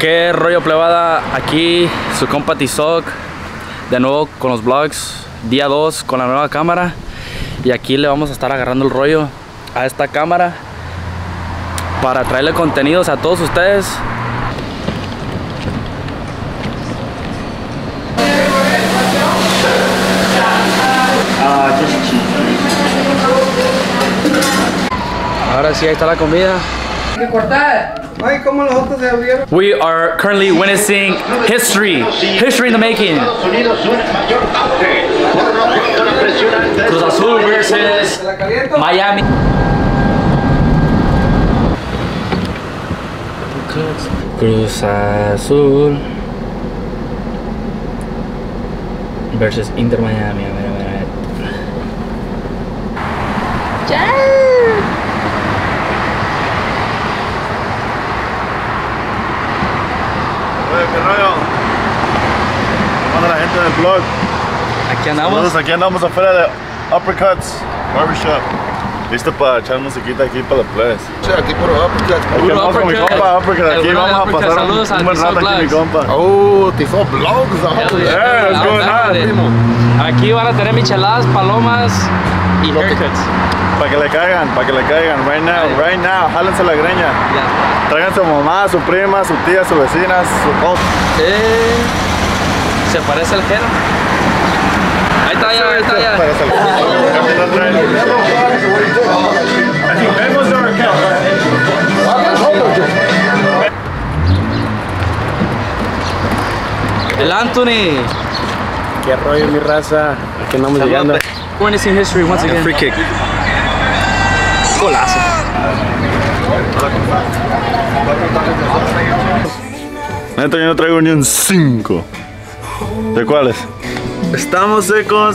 ¿Qué rollo, plebada? Aquí su compa Tizoc, de nuevo con los vlogs, día 2 con la nueva cámara. Y aquí le vamos a estar agarrando el rollo a esta cámara para traerle contenidos a todos ustedes. Ahora sí, ahí está la comida. ¿Qué cortar? Ay, ¿cómo los otros se abrieron? We are currently witnessing history in the making. Cruz Azul versus Miami. Cruz Azul versus Inter Miami. ¿Qué rollo? ¿Cómo anda la gente del vlog? Aquí andamos. Nosotros aquí andamos afuera de Uppercuts Barbershop. Listo para echar musiquita aquí para los players. Aquí por Uppercuts. Aquí andamos con mi compa Uppercut. Aquí vamos a pasar un buen rato aquí mi compa. Oh, Tizoc Vlogs. Yeah, what's going on? Aquí van a tener micheladas, palomas y haircuts. Para que le caigan. Right now, jálense la greña. Traigan su mamá, su prima, su tía, su vecina, su cosa. Se parece al Jero. Ahí está ya. El Anthony. Qué rollo, mi raza. Aquí andamos llegando. Witnessing history once again. Free kick. Golazo. Neta, yo no traigo ni un 5. ¿De cuáles? Estamos secos,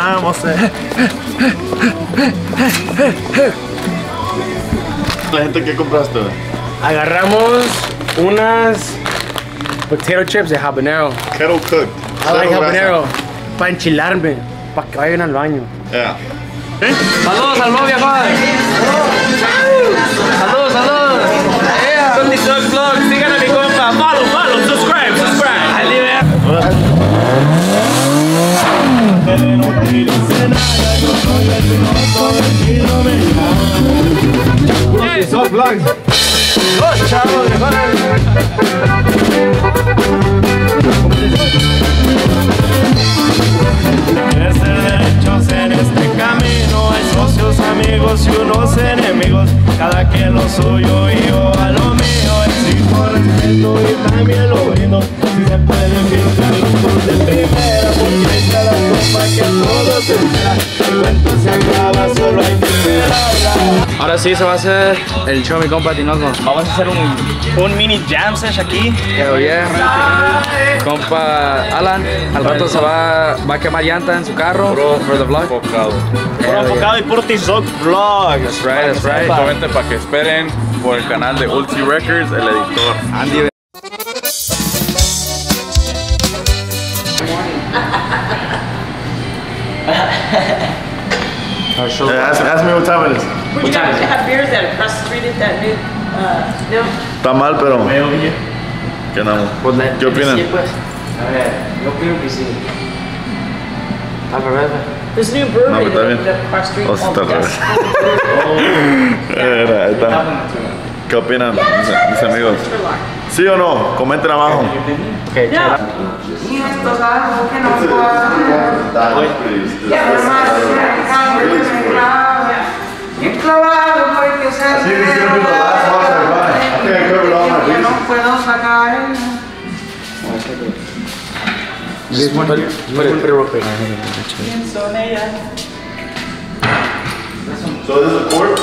La gente, ¿qué compraste? Agarramos unas potato chips de habanero. Kettle cooked. I like habanero. Para enchilarme, para que vayan al baño. Yeah. Saludos al novio, Juan. Saludos. Son Tizoc Vlogs. Sigan a mi compa. Follow, subscribe. Tizoc Vlogs. Los chavos de Crecer derechos en este camino, hay socios, amigos y unos enemigos, cada quien lo suyo y yo a lo mío, exijo respeto y también lo brindo, si se puede filtrar los tours de primera, porque ahí está la copa que todo se espera, el cuento se acaba, solo hay que esperarla. Ahora sí se va a hacer el show, mi compa Tinoco. Vamos a hacer un mini jam session aquí. Compa Alan, al rato se va a quemar llanta en su carro. For the vlog. Puro enfocado y puro Tizoc Vlogs. That's right. Comenten para que esperen por el canal de Ulti Records, el editor Andy. Ask me what time it is. Would you guys have beers that across the street at that new, no? Está mal, pero... ¿Qué andamos? ¿Qué opinan? Sí, pues. A ver, yo opino que sí. Al revés, This new brewery No, pero está bien. that across the street. O si está al revés. Ahí está. ¿Qué opinan, mis amigos? ¿Sí o no? Comenten abajo. Okay, No. Y esto es algo que no puedo. Ya no más bien clavado porque se hace de yo no puedo sacar. This one, put it real quick. Pienso en ella. So this is a quart?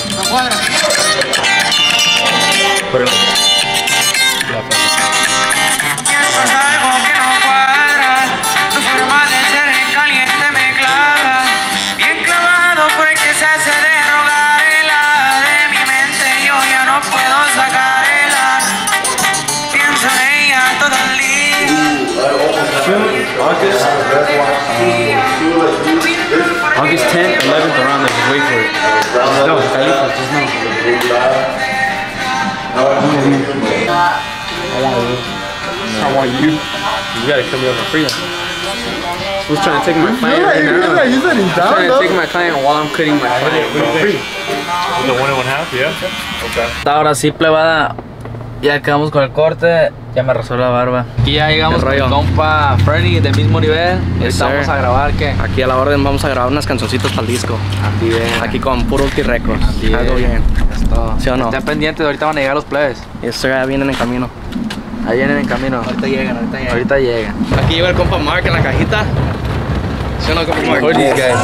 August 10th, 11th, around there. Just wait for it. No, California, just no. I want you. You gotta come here for free. Who's trying to take my client right now? You said he's down, Trying to take my client while I'm cutting my client for free. The 1 1/2, yeah. Okay. Ahora sí, plebada. Ya acabamos con el corte. Ya me rasó la barba. Aquí ya llegamos con el compa Fernie del mismo nivel. Estamos a grabar ¿qué? Aquí a la orden vamos a grabar unas cancioncitas para el disco. Aquí bien. Aquí con puro Ulti Records. Algo bien. Es todo. ¿Sí o no? Estén pendientes, ahorita van a llegar los plebes. Esto ya vienen en camino. Ahí vienen en camino. Ahorita llegan. Ahorita llegan. Aquí lleva el compa Mark en la cajita. ¿Sí o no, compa Mark?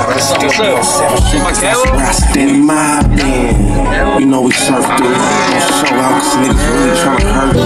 You know we surf through it. Don't show out 'cause niggas really tryna hurt.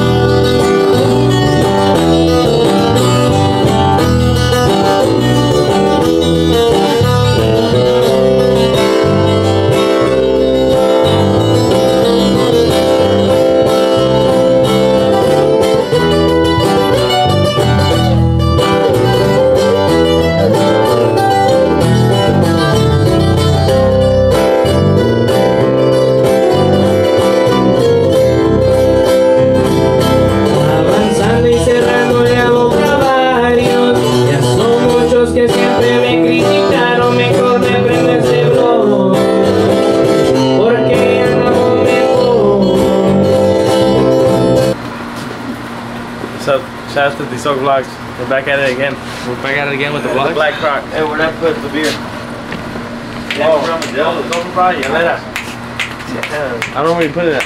Shout out to Tizoc Vlogs. We're back at it again. We're back at it again with the The vlog. Black Croc. Hey, where'd I put the beer? Oh, it's over by you. Let us. I don't know where you put it at.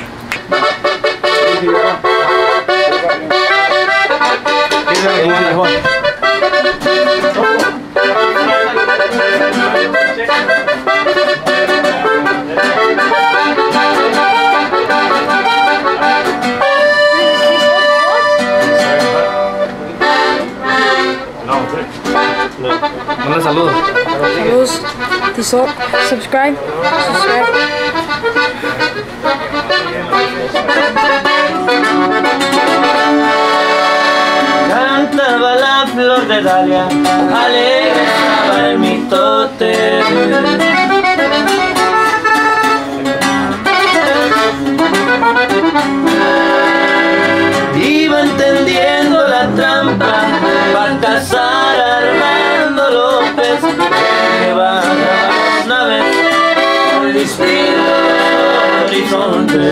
Manda saludos. Saludos, Tizoc, subscribe. Cantaba la flor de Dalia, alegre estaba el mitote. Iba entendiendo la trampa para cazar a Armando López, que va a grabar una vez por el distrito de Horizonte.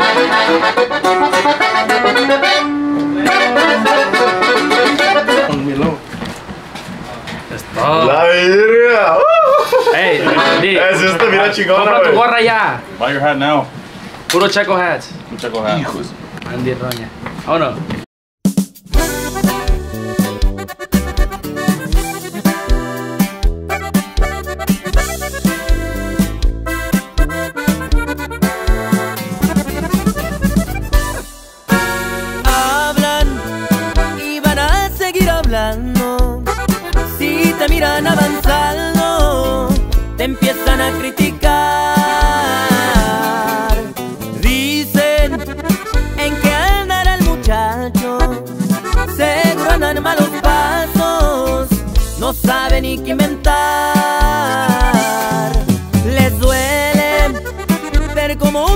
La verga. Hey, Es esta, mira chingona, compra tu güey. gorra ya. Buy your hat now. Puro Checo hats. Checo hat. Andy Roña. ¿O no? Hablan y van a seguir hablando. Si te miran avanzando, te empiezan a criticar. Dicen en qué andará el muchacho, seguro andan malos pasos, no sabe ni qué inventar. Les duele ver cómo